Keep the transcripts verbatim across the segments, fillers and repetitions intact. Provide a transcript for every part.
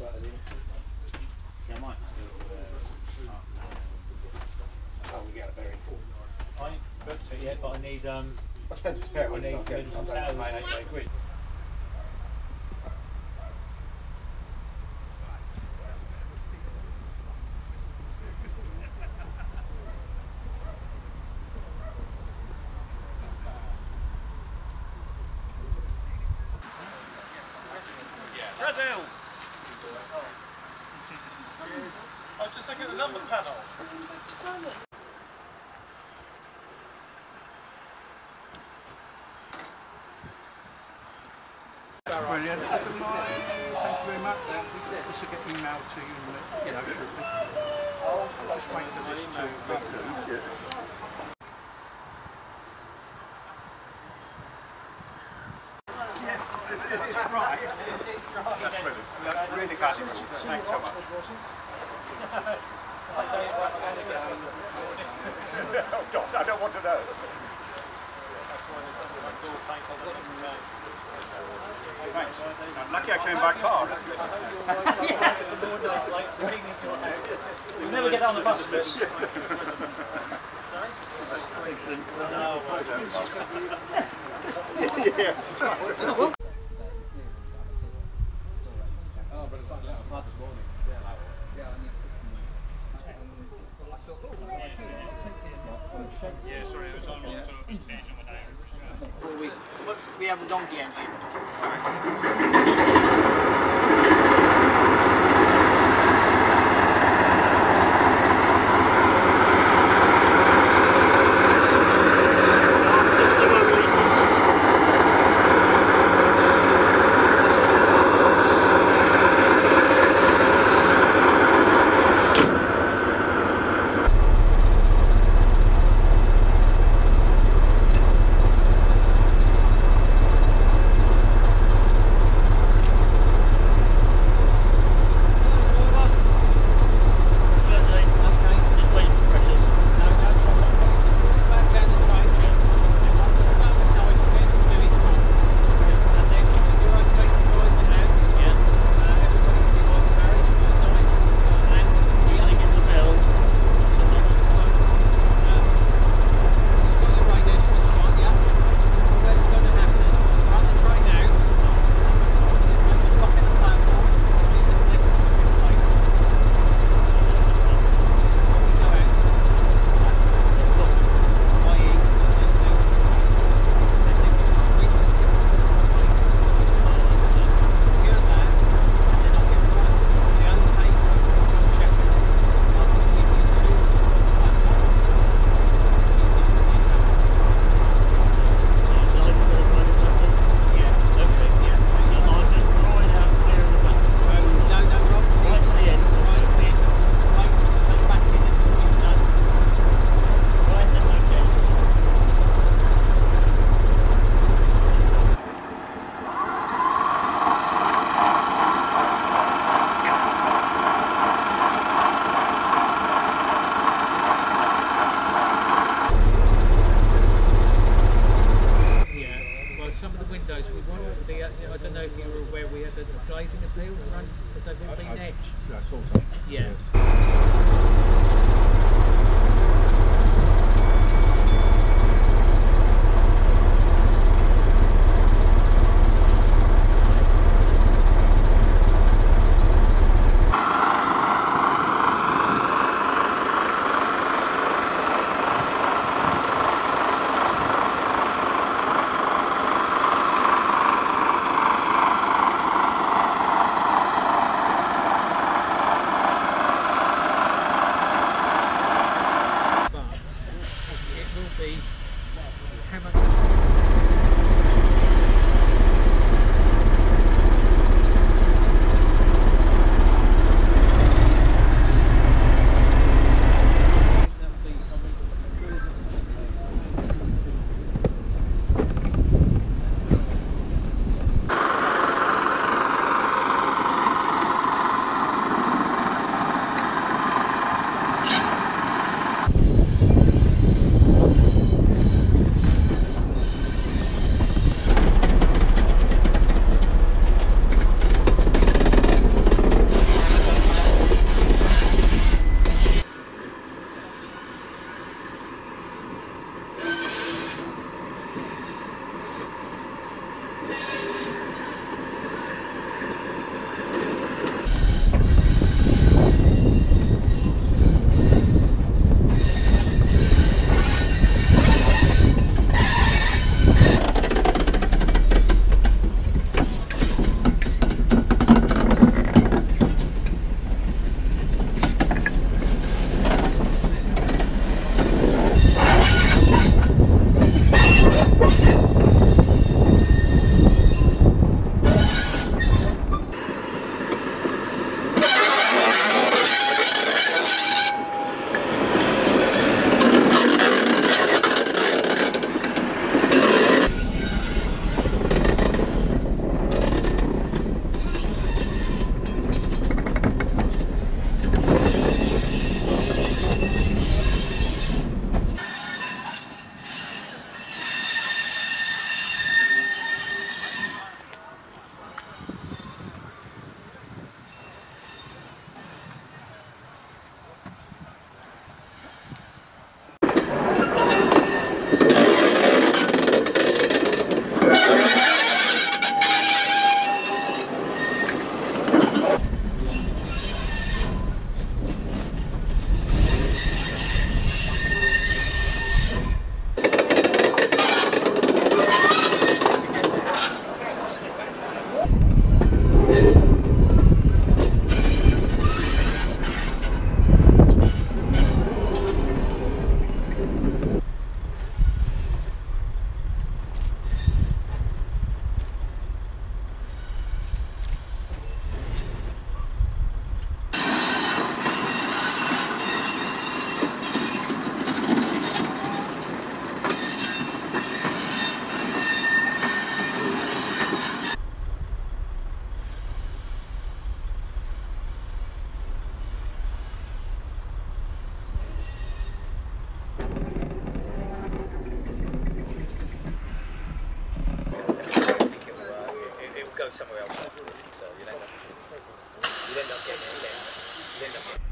Yeah, I might just go to the... Oh, we get a very important. I ain't booked it yet, but I need, um... I spent a spare I one, need so I'll to get do some I'll get towels. mine eight quid. I was just looking at the number panel. Brilliant. Thank you very much. This will get emailed to you, you know, shortly. Just wait for this to be through. It's right. That's brilliant. That's really valuable. Thanks so much. Oh God, I don't want to know. Thanks. I'm lucky I came by car. We'll never get on the bus. Yeah. Yeah, sorry, I was on yeah. to a stage on the day. We, we have the donkey engine. I don't know if you were aware we had a glazing appeal run because they've been being etched. Yeah. go somewhere else after this, so you'll end up, you'll end up getting it again. You'll end up getting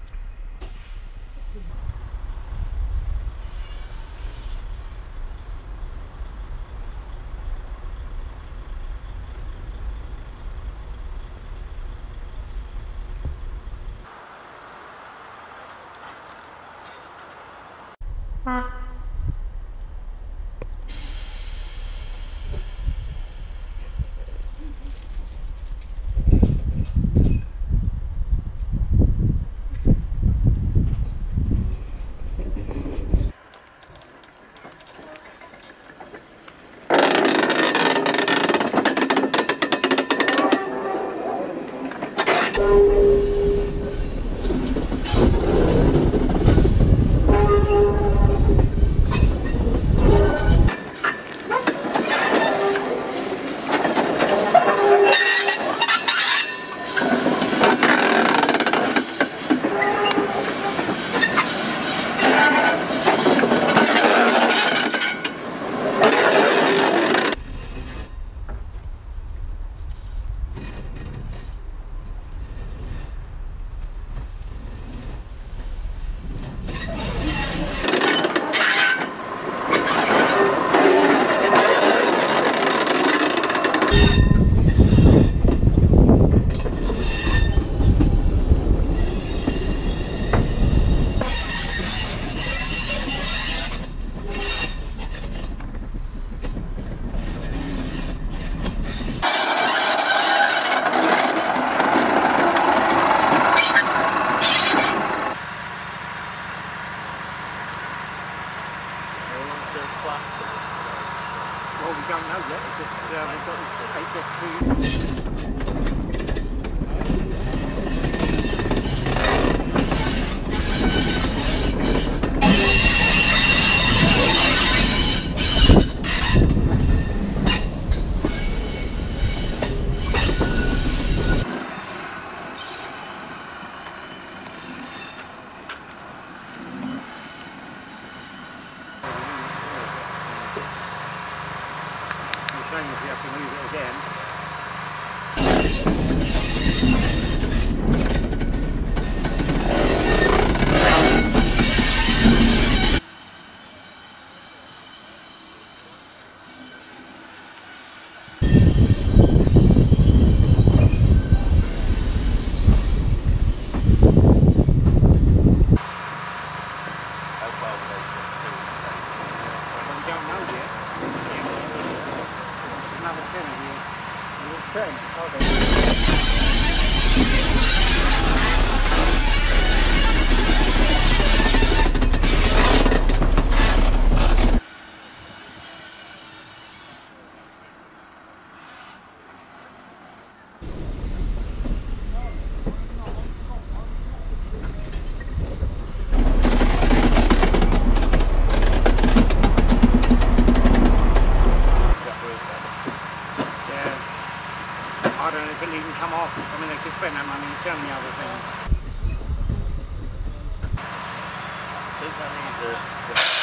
Well, we don't know yet. It's just, uh, we've got this H S two. If you have to move it again. We don't know yet. Another ten here. ten. Okay. I don't know if it'll even come off. I mean, they could spend that money on so many other things. Does that need the...